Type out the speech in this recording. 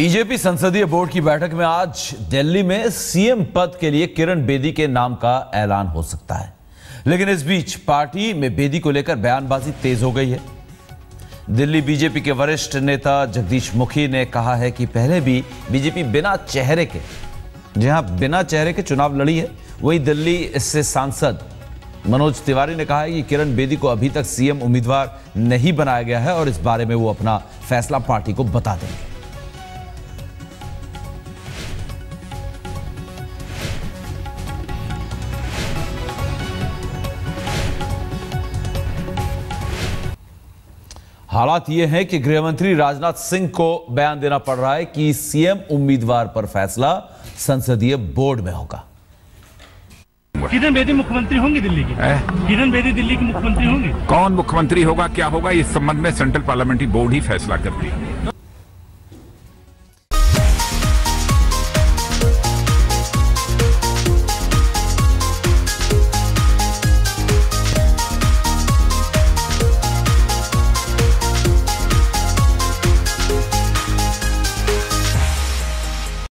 BJP संसदीय board की बैठक में आज दिल्ली में सीएम पद के लिए किरण बेदी के नाम का ऐलान हो सकता है, लेकिन इस बीच पार्टी में बेदी को लेकर बयानबाजी तेज हो गई है। दिल्ली बीजेपी के वरिष्ठ नेता जगदीश मुखी ने कहा है कि पहले भी बीजेपी बिना चेहरे के चुनाव लड़ी है। वहीं दिल्ली से सांसद मनोज तिवारी ने कहा है कि किरण बेदी को अभी तक सीएम उम्मीदवार नहीं बनाया गया है और इस बारे में वो अपना फैसला पार्टी को बता देंगे। हालात ये हैं कि गृहमंत्री राजनाथ सिंह को बयान देना पड़ रहा है कि सीएम उम्मीदवार पर फैसला संसदीय बोर्ड में होगा। किरण बेदी मुख्यमंत्री होंगी दिल्ली की? किरण बेदी दिल्ली की मुख्यमंत्री होंगी? कौन मुख्यमंत्री होगा, क्या होगा, इस संबंध में सेंट्रल पार्लियामेंट्री बोर्ड ही फैसला करती है।